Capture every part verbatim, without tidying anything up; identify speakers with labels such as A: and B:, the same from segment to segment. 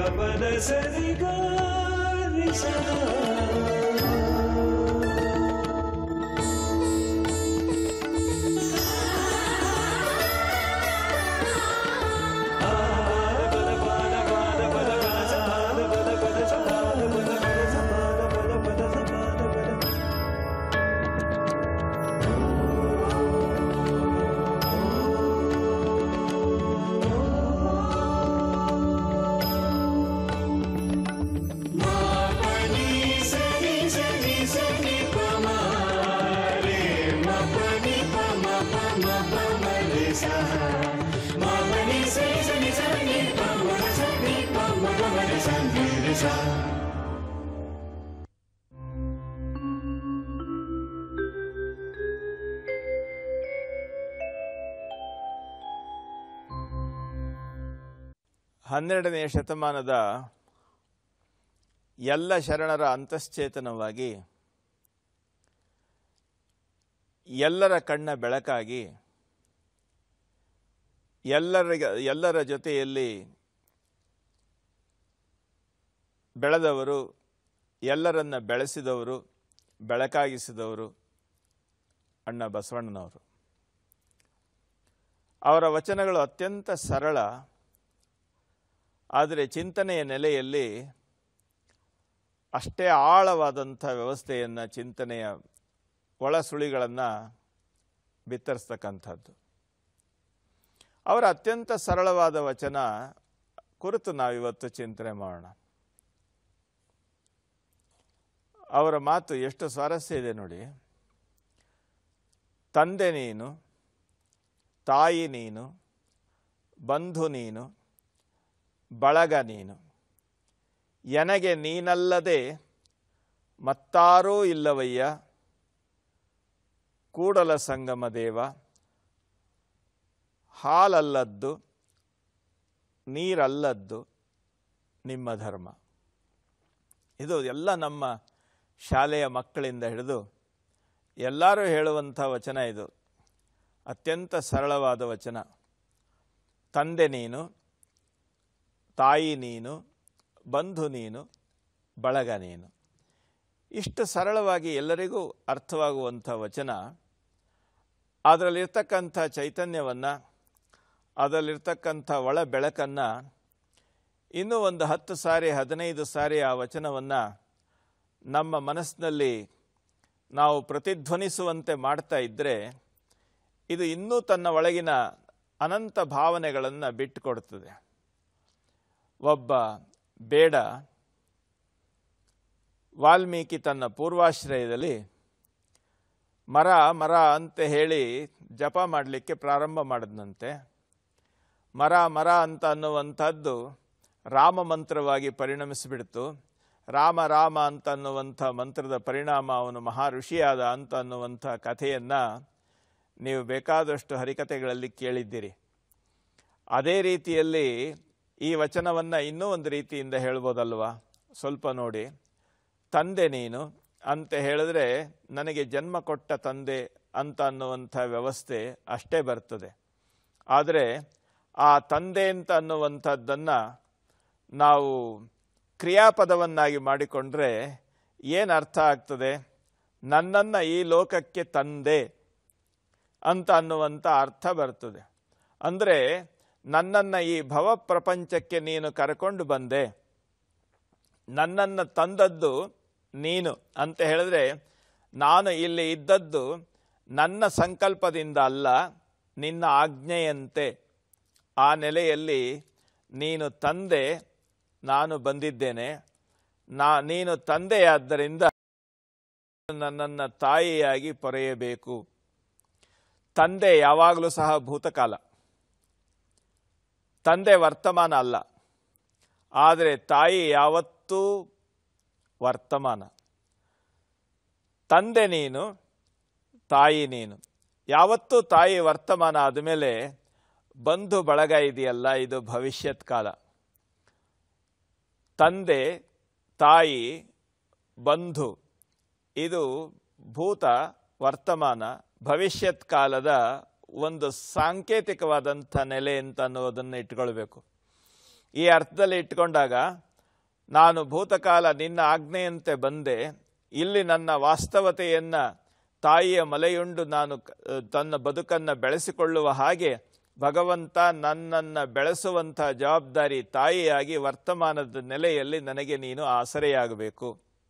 A: ಪದ ಸರಿ ಗ ರಿ ಸ
B: ಹನ್ನೆರಡನೆಯ ಶತಮಾನದ ಎಲ್ಲ ಶರಣರ ಅಂತಶ್ಚೇತನವಾಗಿ ಎಲ್ಲರ ಕಣ್ಣ ಬೆಳಕಾಗಿ ಎಲ್ಲರ ಎಲ್ಲರ ಜೊತೆಯಲ್ಲಿ ಬೆಳೆದವರು, ಎಲ್ಲರನ್ನ ಬೆಳೆಸಿದವರು, ಬೆಳಕಾಗಿಸಿದವರು ಅಣ್ಣ ಬಸವಣ್ಣನವರು. ಅವರ ವಚನಗಳು ಅತ್ಯಂತ ಸರಳ, ಆದರೆ ಚಿಂತನೆಯ ನೆಲೆಯಲ್ಲಿ ಅಷ್ಟೇ ಆಳವಾದಂಥ ವ್ಯವಸ್ಥೆಯನ್ನು, ಚಿಂತನೆಯ ಒಳಸುಳಿಗಳನ್ನು ಬಿತ್ತರಿಸ್ತಕ್ಕಂಥದ್ದು. ಅವರ ಅತ್ಯಂತ ಸರಳವಾದ ವಚನ ಕುರಿತು ನಾವಿವತ್ತು ಚಿಂತನೆ ಮಾಡೋಣ. ಅವರ ಮಾತು ಎಷ್ಟು ಸ್ವಾರಸ್ಯ ಇದೆ ನೋಡಿ. ತಂದೆ ನೀನು, ತಾಯಿ ನೀನು, ಬಂಧು ನೀನು, ಬಳಗ ನೀನು, ಎನಗೆ ನೀನಲ್ಲದೆ ಮತ್ತಾರೂ ಇಲ್ಲವಯ್ಯ, ಕೂಡಲ ಸಂಗಮ ದೇವ, ಹಾಲಲ್ಲದ್ದು ನೀರಲ್ಲದ್ದು ನಿಮ್ಮ ಧರ್ಮ. ಇದು ಎಲ್ಲ ನಮ್ಮ ಶಾಲೆಯ ಮಕ್ಕಳಿಂದ ಹಿಡಿದು ಎಲ್ಲರೂ ಹೇಳುವಂಥ ವಚನ. ಇದು ಅತ್ಯಂತ ಸರಳವಾದ ವಚನ. ತಂದೆ ನೀನು, ತಾಯಿ ನೀನು, ಬಂಧು ನೀನು, ಬಳಗ ನೀನು. ಇಷ್ಟು ಸರಳವಾಗಿ ಎಲ್ಲರಿಗೂ ಅರ್ಥವಾಗುವಂಥ ವಚನ. ಅದರಲ್ಲಿರ್ತಕ್ಕಂಥ ಚೈತನ್ಯವನ್ನು, ಅದರಲ್ಲಿರ್ತಕ್ಕಂಥ ಒಳ ಬೆಳಕನ್ನು ಇನ್ನೂ ಒಂದು ಹತ್ತು ಸಾರಿ ಹದಿನೈದು ಸಾರಿ ಆ ವಚನವನ್ನು ನಮ್ಮ ಮನಸ್ಸಿನಲ್ಲಿ ನಾವು ಪ್ರತಿಧ್ವನಿಸುವಂತೆ ಮಾಡ್ತಾ ಇದ್ದರೆ ಇದು ಇನ್ನೂ ತನ್ನ ಒಳಗಿನ ಅನಂತ ಭಾವನೆಗಳನ್ನು ಬಿಟ್ಟುಕೊಡ್ತದೆ. ಒಬ್ಬ ಬೇಡ ವಾಲ್ಮೀಕಿ ತನ್ನ ಪೂರ್ವಾಶ್ರಯದಲ್ಲಿ ಮರ ಮರ ಅಂತ ಹೇಳಿ ಜಪ ಮಾಡಲಿಕ್ಕೆ ಪ್ರಾರಂಭ ಮಾಡಿದಂತೆ. ಮರ ಮರ ಅಂತ ಅನ್ನುವಂಥದ್ದು ರಾಮ ಮಂತ್ರವಾಗಿ ಪರಿಣಮಿಸಿಬಿಡ್ತು. ರಾಮ ರಾಮ ಅಂತ ಅನ್ನುವಂಥ ಮಂತ್ರದ ಪರಿಣಾಮ ಅವನು ಮಹಾ ಋಷಿಯಾದ ಅಂತ ಅನ್ನುವಂಥ ಕಥೆಯನ್ನು ನೀವು ಬೇಕಾದಷ್ಟು ಹರಿಕಥೆಗಳಲ್ಲಿ ಕೇಳಿದ್ದೀರಿ. ಅದೇ ರೀತಿಯಲ್ಲಿ ಈ ವಚನವನ್ನು ಇನ್ನೂ ಒಂದು ರೀತಿಯಿಂದ ಹೇಳ್ಬೋದಲ್ವ? ಸ್ವಲ್ಪ ನೋಡಿ. ತಂದೆ ನೀನು ಅಂತ ಹೇಳಿದ್ರೆ ನನಗೆ ಜನ್ಮ ಕೊಟ್ಟ ತಂದೆ ಅಂತ ಅನ್ನುವಂಥ ವ್ಯವಸ್ಥೆ ಅಷ್ಟೇ ಬರ್ತದೆ. ಆದರೆ ಆ ತಂದೆ ಅಂತ ಅನ್ನುವಂಥದ್ದನ್ನು ನಾವು ಕ್ರಿಯಾಪದವನ್ನಾಗಿ ಮಾಡಿಕೊಂಡ್ರೆ ಏನು ಅರ್ಥ ಆಗ್ತದೆ? ನನ್ನನ್ನು ಈ ಲೋಕಕ್ಕೆ ತಂದೆ ಅಂತ ಅನ್ನುವಂಥ ಅರ್ಥ ಬರ್ತದೆ. ಅಂದರೆ ನನ್ನನ್ನು ಈ ಭವ ಪ್ರಪಂಚಕ್ಕೆ ನೀನು ಕರ್ಕೊಂಡು ಬಂದೆ, ನನ್ನನ್ನು ತಂದದ್ದು ನೀನು ಅಂತ ಹೇಳಿದ್ರೆ ನಾನು ಇಲ್ಲಿ ಇದ್ದದ್ದು ನನ್ನ ಸಂಕಲ್ಪದಿಂದ ಅಲ್ಲ, ನಿನ್ನ ಆಜ್ಞೆಯಂತೆ. ಆ ನೆಲೆಯಲ್ಲಿ ನೀನು ತಂದೆ, ನಾನು ಬಂದಿದ್ದೇನೆ. ನಾ ನೀನು ತಂದೆಯಾದ್ದರಿಂದ ನನ್ನನ್ನು ತಾಯಿಯಾಗಿ ಪೊರೆಯಬೇಕು. ತಂದೆ ಯಾವಾಗಲೂ ಸಹ ಭೂತಕಾಲ, ತಂದೆ ವರ್ತಮಾನ ಅಲ್ಲ. ಆದರೆ ತಾಯಿ ಯಾವತ್ತೂ ವರ್ತಮಾನ. ತಂದೆ ನೀನು, ತಾಯಿ ನೀನು. ಯಾವತ್ತೂ ತಾಯಿ ವರ್ತಮಾನ ಆದಮೇಲೆ ಬಂಧು ಬಳಗ ಇದೆಯಲ್ಲ, ಇದು ಭವಿಷ್ಯತ್ ಕಾಲ. ತಂದೆ, ತಾಯಿ, ಬಂಧು ಇದು ಭೂತ, ವರ್ತಮಾನ, ಭವಿಷ್ಯತ್ ಕಾಲದ ಒಂದು ಸಾಂಕೇತಿಕವಾದಂಥ ನೆಲೆ ಅಂತ ಅನ್ನೋದನ್ನು ಇಟ್ಕೊಳ್ಬೇಕು. ಈ ಅರ್ಥದಲ್ಲಿ ಇಟ್ಕೊಂಡಾಗ ನಾನು ಭೂತಕಾಲ ನಿನ್ನ ಆಜ್ಞೆಯಂತೆ ಬಂದೆ, ಇಲ್ಲಿ ನನ್ನ ವಾಸ್ತವತೆಯನ್ನು ತಾಯಿಯ ಮಲೆಯುಂಡು ನಾನು ತನ್ನ ಬದುಕನ್ನು ಬೆಳೆಸಿಕೊಳ್ಳುವ ಹಾಗೆ ಭಗವಂತ ನನ್ನನ್ನು ಬೆಳೆಸುವಂಥ ಜವಾಬ್ದಾರಿ ತಾಯಿಯಾಗಿ ವರ್ತಮಾನದ ನೆಲೆಯಲ್ಲಿ ನನಗೆ ನೀನು ಆಸರೆಯಾಗಬೇಕು.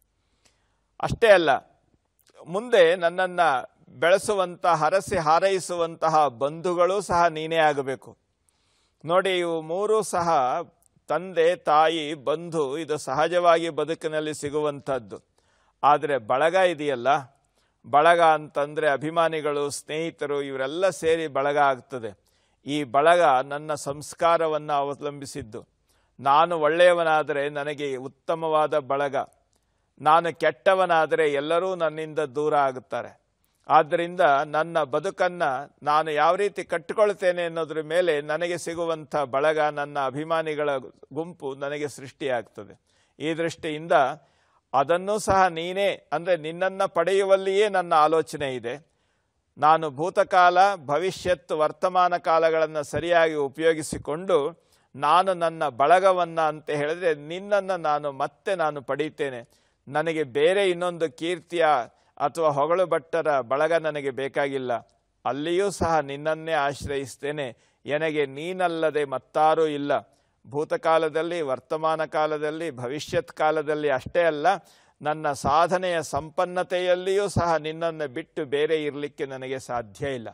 B: ಅಷ್ಟೇ ಅಲ್ಲ, ಮುಂದೆ ನನ್ನನ್ನು ಬೆಳೆಸುವಂಥ ಹರಸಿ ಹಾರೈಸುವಂತಹ ಬಂಧುಗಳೂ ಸಹ ನೀನೇ ಆಗಬೇಕು. ನೋಡಿ, ಇವು ಮೂರೂ ಸಹ ತಂದೆ, ತಾಯಿ, ಬಂಧು ಇದು ಸಹಜವಾಗಿ ಬದುಕಿನಲ್ಲಿ ಸಿಗುವಂಥದ್ದು. ಆದರೆ ಬಳಗ ಇದೆಯಲ್ಲ, ಬಳಗ ಅಂತಂದರೆ ಅಭಿಮಾನಿಗಳು, ಸ್ನೇಹಿತರು ಇವರೆಲ್ಲ ಸೇರಿ ಬಳಗ ಆಗ್ತದೆ. ಈ ಬಳಗ ನನ್ನ ಸಂಸ್ಕಾರವನ್ನು ಅವಲಂಬಿಸಿದ್ದು. ನಾನು ಒಳ್ಳೆಯವನಾದರೆ ನನಗೆ ಉತ್ತಮವಾದ ಬಳಗ, ನಾನು ಕೆಟ್ಟವನಾದರೆ ಎಲ್ಲರೂ ನನ್ನಿಂದ ದೂರ ಆಗುತ್ತಾರೆ. ಆದ್ದರಿಂದ ನನ್ನ ಬದುಕನ್ನು ನಾನು ಯಾವ ರೀತಿ ಕಟ್ಟಿಕೊಳ್ತೇನೆ ಅನ್ನೋದ್ರ ಮೇಲೆ ನನಗೆ ಸಿಗುವಂಥ ಬಳಗ, ನನ್ನ ಅಭಿಮಾನಿಗಳ ಗುಂಪು ನನಗೆ ಸೃಷ್ಟಿಯಾಗ್ತದೆ. ಈ ದೃಷ್ಟಿಯಿಂದ ಅದನ್ನೂ ಸಹ ನೀನೇ, ಅಂದರೆ ನಿನ್ನನ್ನು ಪಡೆಯುವಲ್ಲಿಯೇ ನನ್ನ ಆಲೋಚನೆ ಇದೆ. ನಾನು ಭೂತಕಾಲ, ಭವಿಷ್ಯತ್, ವರ್ತಮಾನ ಕಾಲಗಳನ್ನು ಸರಿಯಾಗಿ ಉಪಯೋಗಿಸಿಕೊಂಡು ನಾನು ನನ್ನ ಬಳಗವನ್ನು ಅಂತ ಹೇಳಿದ್ರೆ ನಿನ್ನನ್ನು ನಾನು ಮತ್ತೆ ನಾನು ಪಡೀತೇನೆ. ನನಗೆ ಬೇರೆ ಇನ್ನೊಂದು ಕೀರ್ತಿಯ ಅಥವಾ ಹೊಗಳು ಭಟ್ಟರ ಬಳಗ ನನಗೆ ಬೇಕಾಗಿಲ್ಲ. ಅಲ್ಲಿಯೂ ಸಹ ನಿನ್ನನ್ನೇ ಆಶ್ರಯಿಸ್ತೇನೆ. ನನಗೆ ನೀನಲ್ಲದೆ ಮತ್ತಾರೂ ಇಲ್ಲ. ಭೂತಕಾಲದಲ್ಲಿ, ವರ್ತಮಾನ ಕಾಲದಲ್ಲಿ, ಭವಿಷ್ಯತ್ ಕಾಲದಲ್ಲಿ ಅಷ್ಟೇ ಅಲ್ಲ, ನನ್ನ ಸಾಧನೆಯ ಸಂಪನ್ನತೆಯಲ್ಲಿಯೂ ಸಹ ನಿನ್ನನ್ನು ಬಿಟ್ಟು ಬೇರೆ ಇರಲಿಕ್ಕೆ ನನಗೆ ಸಾಧ್ಯ ಇಲ್ಲ.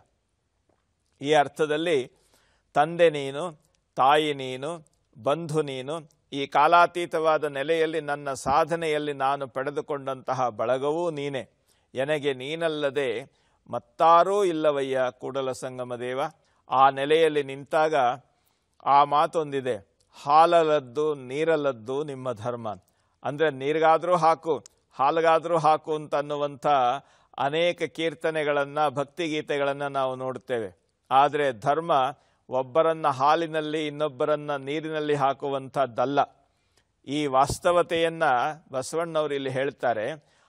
B: ಈ ಅರ್ಥದಲ್ಲಿ ತಂದೆ ನೀನು, ತಾಯಿ ನೀನು, ಬಂಧು ನೀನು. ಈ ಕಾಲಾತೀತವಾದ ನೆಲೆಯಲ್ಲಿ ನನ್ನ ಸಾಧನೆಯಲ್ಲಿ ನಾನು ಪಡೆದುಕೊಂಡಂತಹ ಬಳಗವೂ ನೀನೆ. ನನಗೆ ನೀನಲ್ಲದೆ ಮತ್ತಾರೂ ಇಲ್ಲವಯ್ಯ ಕೂಡಲ ಸಂಗಮ ದೇವ. ಆ ನೆಲೆಯಲ್ಲಿ ನಿಂತಾಗ ಆ ಮಾತೊಂದಿದೆ, ಹಾಲಲ್ಲದ್ದು ನೀರಲ್ಲದ್ದು ನಿಮ್ಮ ಧರ್ಮ. ಅಂದರೆ ನೀರಿಗಾದರೂ ಹಾಕು, ಹಾಲಿಗಾದರೂ ಹಾಕು ಅಂತ ಅನ್ನುವಂಥ ಅನೇಕ ಕೀರ್ತನೆಗಳನ್ನು, ಭಕ್ತಿಗೀತೆಗಳನ್ನು ನಾವು ನೋಡ್ತೇವೆ. ಆದರೆ ಧರ್ಮ ಒಬ್ಬರನ್ನು ಹಾಲಿನಲ್ಲಿ ಇನ್ನೊಬ್ಬರನ್ನು ನೀರಿನಲ್ಲಿ ಹಾಕುವಂಥದ್ದಲ್ಲ. ಈ ವಾಸ್ತವತೆಯನ್ನು ಬಸವಣ್ಣವರು ಇಲ್ಲಿ ಹೇಳ್ತಾರೆ,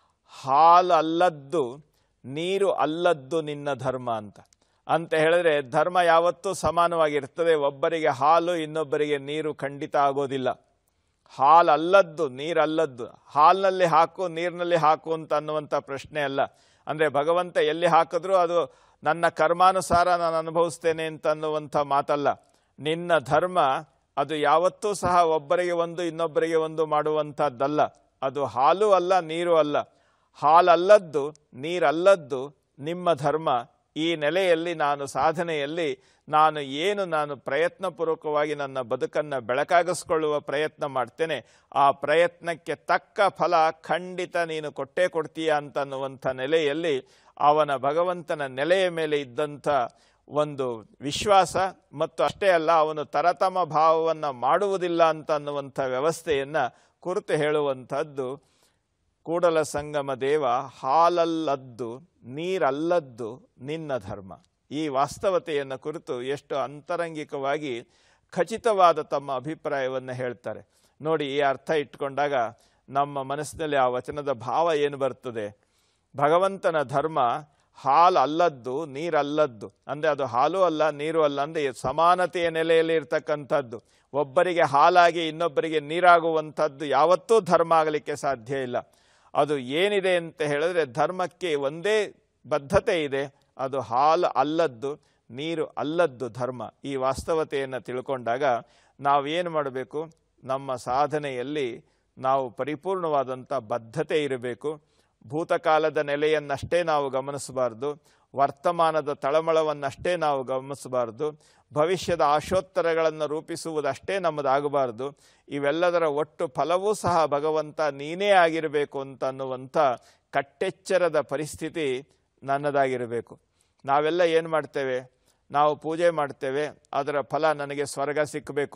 B: ಹಾಲು ಅಲ್ಲದ್ದು ನೀರು ಅಲ್ಲದ್ದು ನಿನ್ನ ಧರ್ಮ ಅಂತ ಅಂತ ಹೇಳಿದ್ರೆ ಧರ್ಮ ಯಾವತ್ತೂ ಸಮಾನವಾಗಿರ್ತದೆ. ಒಬ್ಬರಿಗೆ ಹಾಲು ಇನ್ನೊಬ್ಬರಿಗೆ ನೀರು ಖಂಡಿತ ಆಗೋದಿಲ್ಲ. ಹಾಲು ಅಲ್ಲದ್ದು ನೀರಲ್ಲದ್ದು, ಹಾಲಿನಲ್ಲಿ ಹಾಕು ನೀರಿನಲ್ಲಿ ಹಾಕು ಅಂತ ಅನ್ನುವಂಥ ಪ್ರಶ್ನೆ ಅಲ್ಲ. ಅಂದರೆ ಭಗವಂತ ಎಲ್ಲಿ ಹಾಕಿದ್ರೂ ಅದು ನನ್ನ ಕರ್ಮಾನುಸಾರ ನಾನು ಅನುಭವಿಸ್ತೇನೆ ಅಂತ ಅನ್ನುವಂಥ ಮಾತಲ್ಲ. ನಿನ್ನ ಧರ್ಮ ಅದು ಯಾವತ್ತೂ ಸಹ ಒಬ್ಬರಿಗೆ ಒಂದು ಇನ್ನೊಬ್ಬರಿಗೆ ಒಂದು ಮಾಡುವಂಥದ್ದಲ್ಲ. ಅದು ಹಾಲು ಅಲ್ಲ, ನೀರು ಅಲ್ಲ. ಹಾಲಲ್ಲದ್ದು ನೀರಲ್ಲದ್ದು ನಿಮ್ಮ ಧರ್ಮ. ಈ ನೆಲೆಯಲ್ಲಿ ನಾನು ಸಾಧನೆಯಲ್ಲಿ ನಾನು ಏನು ನಾನು ಪ್ರಯತ್ನಪೂರ್ವಕವಾಗಿ ನನ್ನ ಬದುಕನ್ನು ಬೆಳಕಾಗಿಸ್ಕೊಳ್ಳುವ ಪ್ರಯತ್ನ ಮಾಡ್ತೇನೆ, ಆ ಪ್ರಯತ್ನಕ್ಕೆ ತಕ್ಕ ಫಲ ಖಂಡಿತ ನೀನು ಕೊಟ್ಟೇ ಕೊಡ್ತೀಯ ಅಂತನ್ನುವಂಥ ನೆಲೆಯಲ್ಲಿ ಅವನ ಭಗವಂತನ ನೆಲೆಯ ಮೇಲೆ ಇದ್ದಂಥ ಒಂದು ವಿಶ್ವಾಸ, ಮತ್ತು ಅಷ್ಟೇ ಅಲ್ಲ ಅವನು ತರತಮ ಭಾವವನ್ನು ಮಾಡುವುದಿಲ್ಲ ಅಂತ ಅನ್ನುವಂಥ ವ್ಯವಸ್ಥೆಯನ್ನು ಕುರಿತು ಹೇಳುವಂಥದ್ದು ಕೂಡಲ ಸಂಗಮ ದೇವ. ಹಾಲಲ್ಲದ್ದು ನೀರಲ್ಲದ್ದು ನಿನ್ನ ಧರ್ಮ. ಈ ವಾಸ್ತವತೆಯನ್ನು ಕುರಿತು ಎಷ್ಟು ಅಂತರಂಗಿಕವಾಗಿ ಖಚಿತವಾದ ತಮ್ಮ ಅಭಿಪ್ರಾಯವನ್ನು ಹೇಳ್ತಾರೆ ನೋಡಿ. ಈ ಅರ್ಥ ಇಟ್ಕೊಂಡಾಗ ನಮ್ಮ ಮನಸ್ಸಿನಲ್ಲಿ ಆ ವಚನದ ಭಾವ ಏನು ಬರ್ತದೆ? ಭಗವಂತನ ಧರ್ಮ ಹಾಲು ಅಲ್ಲದ್ದು ನೀರಲ್ಲದ್ದು, ಅಂದರೆ ಅದು ಹಾಲು ಅಲ್ಲ ನೀರು ಅಲ್ಲ, ಅಂದರೆ ಸಮಾನತೆಯ ನೆಲೆಯಲ್ಲಿ ಇರ್ತಕ್ಕಂಥದ್ದು. ಒಬ್ಬರಿಗೆ ಹಾಲಾಗಿ ಇನ್ನೊಬ್ಬರಿಗೆ ನೀರಾಗುವಂಥದ್ದು ಯಾವತ್ತೂ ಧರ್ಮ ಆಗಲಿಕ್ಕೆ ಸಾಧ್ಯ ಇಲ್ಲ. ಅದು ಏನಿದೆ ಅಂತ ಹೇಳಿದ್ರೆ ಧರ್ಮಕ್ಕೆ ಒಂದೇ ಬದ್ಧತೆ ಇದೆ, ಅದು ಹಾಲು ಅಲ್ಲದ್ದು ನೀರು ಅಲ್ಲದ್ದು ಧರ್ಮ. ಈ ವಾಸ್ತವತೆಯನ್ನು ತಿಳ್ಕೊಂಡಾಗ ನಾವೇನು ಮಾಡಬೇಕು? ನಮ್ಮ ಸಾಧನೆಯಲ್ಲಿ ನಾವು ಪರಿಪೂರ್ಣವಾದಂಥ ಬದ್ಧತೆ ಇರಬೇಕು. ಭೂತಕಾಲದ ನೆಲೆಯನ್ನಷ್ಟೇ ನಾವು ಗಮನಿಸಬಾರ್ದು, ವರ್ತಮಾನದ ತಳಮಳವನ್ನಷ್ಟೇ ನಾವು ಗಮನಿಸಬಾರ್ದು, ಭವಿಷ್ಯದ ಆಶೋತ್ತರಗಳನ್ನು ರೂಪಿಸುವುದಷ್ಟೇ ನಮ್ಮದಾಗಬಾರ್ದು. ಇವೆಲ್ಲದರ ಒಟ್ಟು ಫಲವೂ ಸಹ ಭಗವಂತ ನೀನೇ ಆಗಿರಬೇಕು ಅಂತ ಅನ್ನುವಂಥ ಕಟ್ಟೆಚ್ಚರದ ಪರಿಸ್ಥಿತಿ ನನ್ನದಾಗಿರಬೇಕು. ನಾವೆಲ್ಲ ಏನು ಮಾಡ್ತೇವೆ? ನಾವು ಪೂಜೆ ಮಾಡ್ತೇವೆ, ಅದರ ಫಲ ನನಗೆ ಸ್ವರ್ಗ ಸಿಕ್ಕಬೇಕು.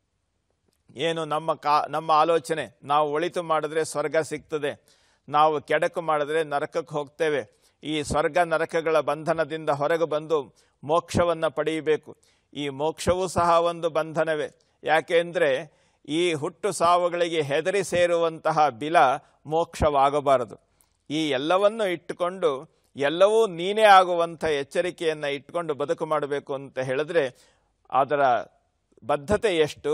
B: ಏನು ನಮ್ಮ ಕಾ ನಮ್ಮ ಆಲೋಚನೆ, ನಾವು ಒಳಿತು ಮಾಡಿದ್ರೆ ಸ್ವರ್ಗ ಸಿಗ್ತದೆ, ನಾವು ಕೆಡಕು ಮಾಡಿದ್ರೆ ನರಕಕ್ಕೆ ಹೋಗ್ತೇವೆ. ಈ ಸ್ವರ್ಗ ನರಕಗಳ ಬಂಧನದಿಂದ ಹೊರಗೆ ಬಂದು ಮೋಕ್ಷವನ್ನು ಪಡೆಯಬೇಕು. ಈ ಮೋಕ್ಷವೂ ಸಹ ಒಂದು ಬಂಧನವೇ. ಯಾಕೆಂದರೆ ಈ ಹುಟ್ಟು ಸಾವುಗಳಿಗೆ ಹೆದರಿ ಸೇರುವಂತಹ ಬಿಲ ಮೋಕ್ಷವಾಗಬಾರದು. ಈ ಎಲ್ಲವನ್ನು ಇಟ್ಟುಕೊಂಡು ಎಲ್ಲವೂ ನೀನೇ ಆಗುವಂಥ ಎಚ್ಚರಿಕೆಯನ್ನು ಇಟ್ಕೊಂಡು ಬದುಕು ಮಾಡಬೇಕು ಅಂತ ಹೇಳಿದ್ರೆ ಅದರ ಬದ್ಧತೆ ಎಷ್ಟು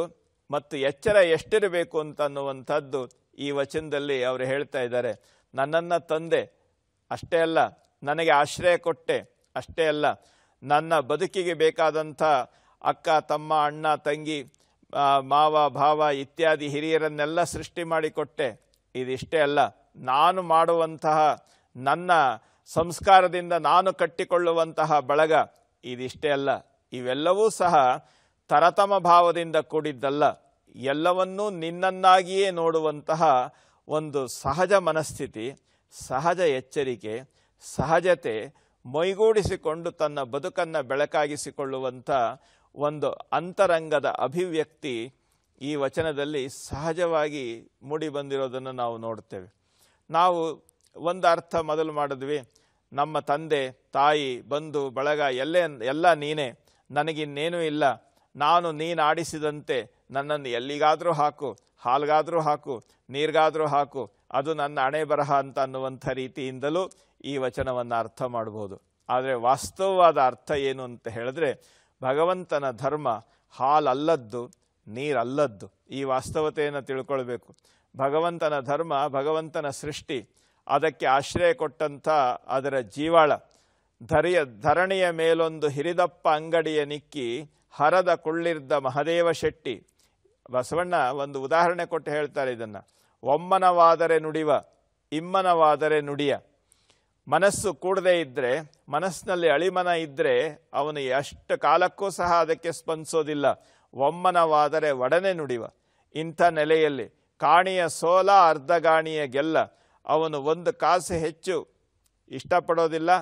B: ಮತ್ತು ಎಚ್ಚರ ಎಷ್ಟಿರಬೇಕು ಅಂತ ಅನ್ನುವಂಥದ್ದು ಈ ವಚನದಲ್ಲಿ ಅವರು ಹೇಳ್ತಾ ಇದ್ದಾರೆ. ನನ್ನನ್ನು ತಂದೆ ಅಷ್ಟೇ ಅಲ್ಲ, ನನಗೆ ಆಶ್ರಯ ಕೊಟ್ಟೆ ಅಷ್ಟೇ ಅಲ್ಲ, ನನ್ನ ಬದುಕಿಗೆ ಬೇಕಾದಂಥ ಅಕ್ಕ ತಮ್ಮ ಅಣ್ಣ ತಂಗಿ ಮಾವ ಭಾವ ಇತ್ಯಾದಿ ಹಿರಿಯರನ್ನೆಲ್ಲ ಸೃಷ್ಟಿ ಮಾಡಿಕೊಟ್ಟೆ. ಇದಿಷ್ಟೇ ಅಲ್ಲ, ನಾನು ಮಾಡುವಂತಹ ನನ್ನ ಸಂಸ್ಕಾರದಿಂದ ನಾನು ಕಟ್ಟಿಕೊಳ್ಳುವಂತಹ ಬಳಗ ಇದಿಷ್ಟೇ ಅಲ್ಲ, ಇವೆಲ್ಲವೂ ಸಹ ತರತಮ ಭಾವದಿಂದ ಕೂಡಿದ್ದಲ್ಲ, ಎಲ್ಲವನ್ನೂ ನಿನ್ನನ್ನಾಗಿಯೇ ನೋಡುವಂತಹ ಒಂದು ಸಹಜ ಮನಸ್ಥಿತಿ, ಸಹಜ ಎಚ್ಚರಿಕೆ, ಸಹಜತೆ ಮೈಗೂಡಿಸಿಕೊಂಡು ತನ್ನ ಬದುಕನ್ನು ಬೆಳಕಾಗಿಸಿಕೊಳ್ಳುವಂಥ ಒಂದು ಅಂತರಂಗದ ಅಭಿವ್ಯಕ್ತಿ ಈ ವಚನದಲ್ಲಿ ಸಹಜವಾಗಿ ಮೂಡಿ ಬಂದಿರೋದನ್ನು ನಾವು ನೋಡ್ತೇವೆ. ನಾವು ಒಂದು ಅರ್ಥ ಮೊದಲು ಮಾಡಿದ್ವಿ, ನಮ್ಮ ತಂದೆ ತಾಯಿ ಬಂಧು ಬಳಗ ಎಲ್ಲೇ ಎಲ್ಲ ನೀನೇ, ನನಗಿನ್ನೇನೂ ಇಲ್ಲ, ನಾನು ನೀನು ಆಡಿಸಿದಂತೆ ನನ್ನನ್ನು ಎಲ್ಲಿಗಾದರೂ ಹಾಕು, ಹಾಲ್ಗಾದರೂ ಹಾಕು, ನೀರಿಗಾದರೂ ಹಾಕು, ಅದು ನನ್ನ ಹಣೆ ಬರಹ ಅಂತ ಅನ್ನುವಂಥ ರೀತಿಯಿಂದಲೂ ಈ ವಚನವನ್ನು ಅರ್ಥ ಮಾಡ್ಬೋದು. ಆದರೆ ವಾಸ್ತವವಾದ ಅರ್ಥ ಏನು ಅಂತ ಹೇಳಿದ್ರೆ, ಭಗವಂತನ ಧರ್ಮ ಹಾಲಲ್ಲದ್ದು, ನೀರಲ್ಲದ್ದು. ಈ ವಾಸ್ತವತೆಯನ್ನು ತಿಳ್ಕೊಳ್ಬೇಕು. ಭಗವಂತನ ಧರ್ಮ ಭಗವಂತನ ಸೃಷ್ಟಿ, ಅದಕ್ಕೆ ಆಶ್ರಯ ಕೊಟ್ಟಂಥ ಅದರ ಜೀವಾಳ. ಧರಿಯ ಧರಣಿಯ ಮೇಲೊಂದು ಹಿರಿದಪ್ಪ ಅಂಗಡಿಯ ನಿಕ್ಕಿ ಹರದ ಕುಳ್ಳಿರ್ದ ಮಹದೇವ ಶೆಟ್ಟಿ. ಬಸವಣ್ಣ ಒಂದು ಉದಾಹರಣೆ ಕೊಟ್ಟು ಹೇಳ್ತಾರೆ ಇದನ್ನು. ಒಮ್ಮನವಾದರೆ ನುಡಿವ, ಇಮ್ಮನವಾದರೆ ನುಡಿಯ. ಮನಸ್ಸು ಕೂಡದೇ ಇದ್ದರೆ, ಮನಸ್ಸಿನಲ್ಲಿ ಅಳಿಮನ ಇದ್ದರೆ ಅವನು ಎಷ್ಟು ಕಾಲಕ್ಕೂ ಸಹ ಅದಕ್ಕೆ ಸ್ಪಂದಿಸೋದಿಲ್ಲ. ಒಮ್ಮನವಾದರೆ ಒಡನೆ ನುಡಿವ. ಇಂಥ ನೆಲೆಯಲ್ಲಿ ಕಾಣಿಯ ಸೋಲ ಅರ್ಧಗಾಣಿಯ ಗೆಲ್ಲ. ಅವನು ಒಂದು ಕಾಸು ಹೆಚ್ಚು ಇಷ್ಟಪಡೋದಿಲ್ಲ,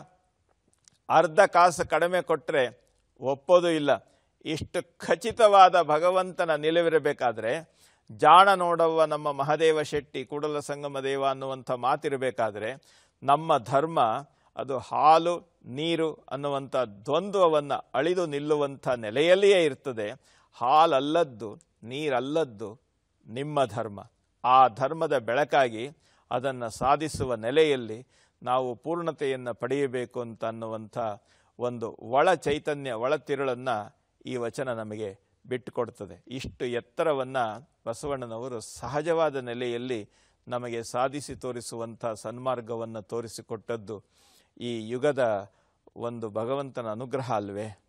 B: ಅರ್ಧ ಕಾಸು ಕಡಿಮೆ ಕೊಟ್ಟರೆ ಒಪ್ಪೋದು ಇಲ್ಲ. ಇಷ್ಟು ಖಚಿತವಾದ ಭಗವಂತನ ನಿಲುವಿರಬೇಕಾದ್ರೆ, ಜಾಣ ನೋಡವ್ವ ನಮ್ಮ ಮಹದೇವ ಶೆಟ್ಟಿ ಕೂಡಲ ಸಂಗಮ ದೇವ ಅನ್ನುವಂಥ ಮಾತಿರಬೇಕಾದ್ರೆ, ನಮ್ಮ ಧರ್ಮ ಅದು ಹಾಲು ನೀರು ಅನ್ನುವಂಥ ದ್ವಂದ್ವವನ್ನು ಅಳಿದು ನಿಲ್ಲುವಂಥ ನೆಲೆಯಲ್ಲಿಯೇ ಇರ್ತದೆ. ಹಾಲಲ್ಲದ್ದು ನೀರಲ್ಲದ್ದು ನಿಮ್ಮ ಧರ್ಮ. ಆ ಧರ್ಮದ ಬೆಳಕಾಗಿ ಅದನ್ನು ಸಾಧಿಸುವ ನೆಲೆಯಲ್ಲಿ ನಾವು ಪೂರ್ಣತೆಯನ್ನು ಪಡೆಯಬೇಕು ಅಂತ ಅನ್ನುವಂಥ ಒಂದು ಒಳ ಚೈತನ್ಯ, ಒಳ ತಿರುಳನ್ನು ಈ ವಚನ ನಮಗೆ ಬಿಟ್ಟುಕೊಡ್ತದೆ. ಇಷ್ಟು ಎತ್ತರವನ್ನು ಬಸವಣ್ಣನವರು ಸಹಜವಾದ ನೆಲೆಯಲ್ಲಿ ನಮಗೆ ಸಾಧಿಸಿ ತೋರಿಸುವಂಥ ಸನ್ಮಾರ್ಗವನ್ನು ತೋರಿಸಿಕೊಟ್ಟದ್ದು ಈ ಯುಗದ ಒಂದು ಭಗವಂತನ ಅನುಗ್ರಹ ಅಲ್ವೇ.